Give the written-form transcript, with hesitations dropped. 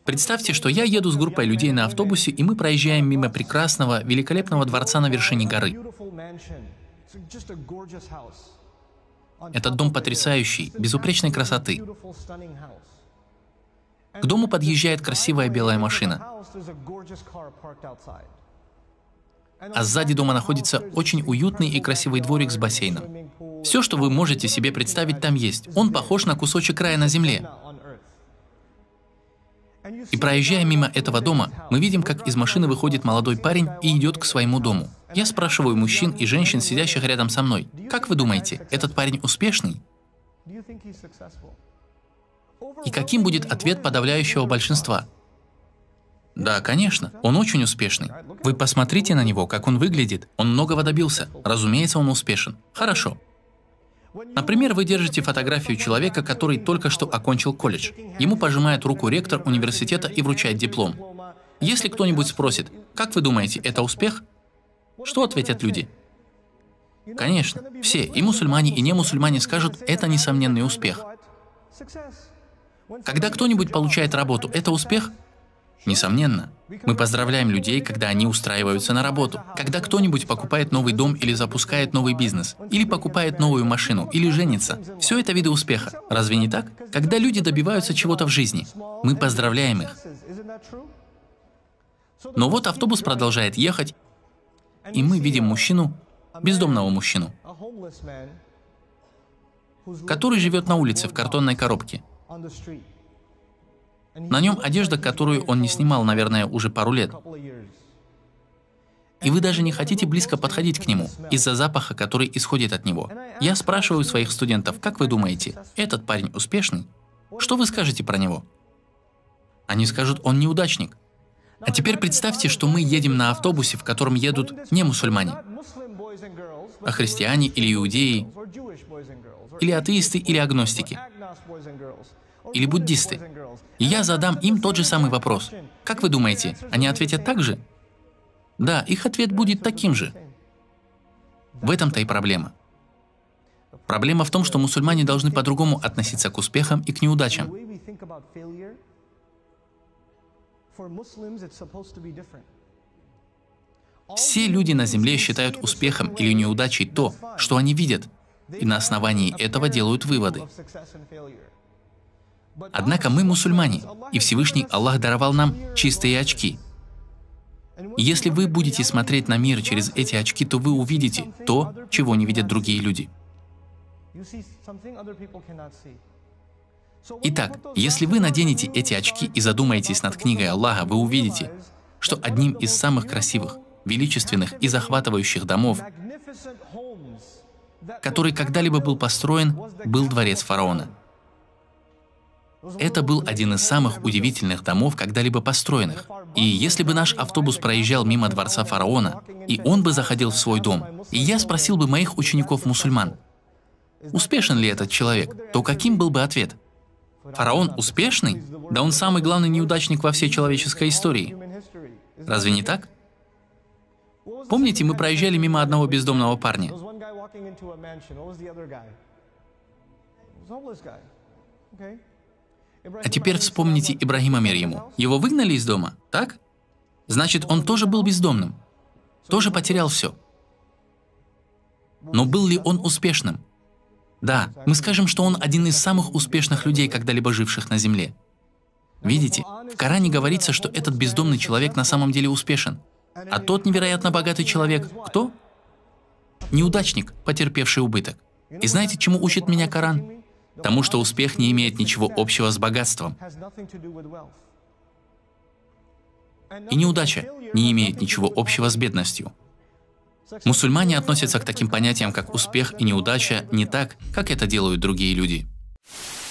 Представьте, что я еду с группой людей на автобусе, и мы проезжаем мимо прекрасного, великолепного дворца на вершине горы. Этот дом потрясающий, безупречной красоты. К дому подъезжает красивая белая машина. А сзади дома находится очень уютный и красивый дворик с бассейном. Все, что вы можете себе представить, там есть. Он похож на кусочек рая на земле. И проезжая мимо этого дома, мы видим, как из машины выходит молодой парень и идет к своему дому. Я спрашиваю мужчин и женщин, сидящих рядом со мной: как вы думаете, этот парень успешный? И каким будет ответ подавляющего большинства? Да, конечно, он очень успешный. Вы посмотрите на него, как он выглядит. Он многого добился. Разумеется, он успешен. Хорошо. Например, вы держите фотографию человека, который только что окончил колледж. Ему пожимает руку ректор университета и вручает диплом. Если кто-нибудь спросит: как вы думаете, это успех? Что ответят люди? Конечно, все, и мусульмане, и не мусульмане, скажут: это несомненный успех. Когда кто-нибудь получает работу, это успех? Несомненно. Мы поздравляем людей, когда они устраиваются на работу. Когда кто-нибудь покупает новый дом или запускает новый бизнес, или покупает новую машину, или женится. Все это виды успеха. Разве не так? Когда люди добиваются чего-то в жизни, мы поздравляем их. Но вот автобус продолжает ехать, и мы видим мужчину, бездомного мужчину, который живет на улице в картонной коробке. На нем одежда, которую он не снимал, наверное, уже пару лет. И вы даже не хотите близко подходить к нему из-за запаха, который исходит от него. Я спрашиваю своих студентов: как вы думаете, этот парень успешный? Что вы скажете про него? Они скажут: он неудачник. А теперь представьте, что мы едем на автобусе, в котором едут не мусульмане, а христиане или иудеи, или атеисты, или агностики, или буддисты. И я задам им тот же самый вопрос. Как вы думаете, они ответят так же? Да, их ответ будет таким же. В этом-то и проблема. Проблема в том, что мусульмане должны по-другому относиться к успехам и к неудачам. Все люди на земле считают успехом или неудачей то, что они видят, и на основании этого делают выводы. Однако мы мусульмане, и Всевышний Аллах даровал нам чистые очки. И если вы будете смотреть на мир через эти очки, то вы увидите то, чего не видят другие люди. Итак, если вы наденете эти очки и задумаетесь над книгой Аллаха, вы увидите, что одним из самых красивых, величественных и захватывающих домов, который когда-либо был построен, был дворец фараона. Это был один из самых удивительных домов, когда-либо построенных. И если бы наш автобус проезжал мимо дворца фараона, и он бы заходил в свой дом, и я спросил бы моих учеников-мусульман: успешен ли этот человек, то каким был бы ответ? Фараон успешный? Да он самый главный неудачник во всей человеческой истории. Разве не так? Помните, мы проезжали мимо одного бездомного парня? А теперь вспомните Ибрахима мир ему. Его выгнали из дома, так? Значит, он тоже был бездомным. Тоже потерял все. Но был ли он успешным? Да, мы скажем, что он один из самых успешных людей, когда-либо живших на земле. Видите, в Коране говорится, что этот бездомный человек на самом деле успешен. А тот невероятно богатый человек — кто? Неудачник, потерпевший убыток. И знаете, чему учит меня Коран? Тому, что успех не имеет ничего общего с богатством. И неудача не имеет ничего общего с бедностью. Мусульмане относятся к таким понятиям, как успех и неудача, не так, как это делают другие люди.